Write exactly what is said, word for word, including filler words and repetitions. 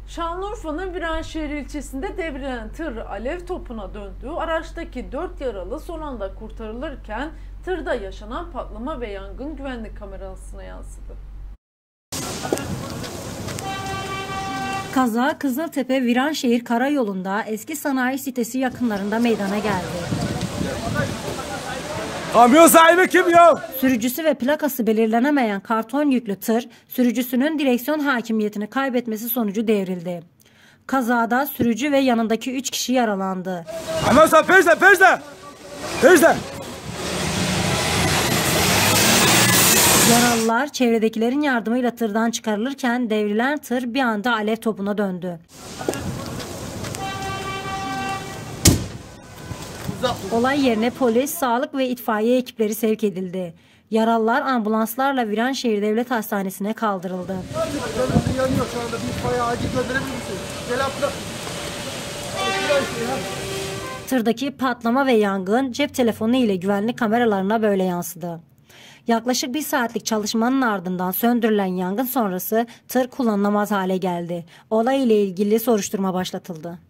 Şanlıurfa'nın Viranşehir ilçesinde devrilen tır alev topuna döndü. Araçtaki dört yaralı son anda kurtarılırken tırda yaşanan patlama ve yangın güvenlik kamerasına yansıdı. Kaza Kızıltepe Viranşehir Karayolu'nda eski sanayi sitesi yakınlarında meydana geldi. Kamyon sahibi kim ya? Sürücüsü ve plakası belirlenemeyen karton yüklü tır, sürücüsünün direksiyon hakimiyetini kaybetmesi sonucu devrildi. Kazada sürücü ve yanındaki üç kişi yaralandı. Hemen sen peşle peşle! Peşle! Yaralılar çevredekilerin yardımıyla tırdan çıkarılırken devrilen tır bir anda alev topuna döndü. Olay yerine polis, sağlık ve itfaiye ekipleri sevk edildi. Yaralılar ambulanslarla Viranşehir Devlet Hastanesi'ne kaldırıldı. Yanıyor şu anda, bir itfaiye acil gönderebilir misiniz? Gel abla. Tırdaki patlama ve yangın cep telefonu ile güvenlik kameralarına böyle yansıdı. Yaklaşık bir saatlik çalışmanın ardından söndürülen yangın sonrası tır kullanılamaz hale geldi. Olay ile ilgili soruşturma başlatıldı.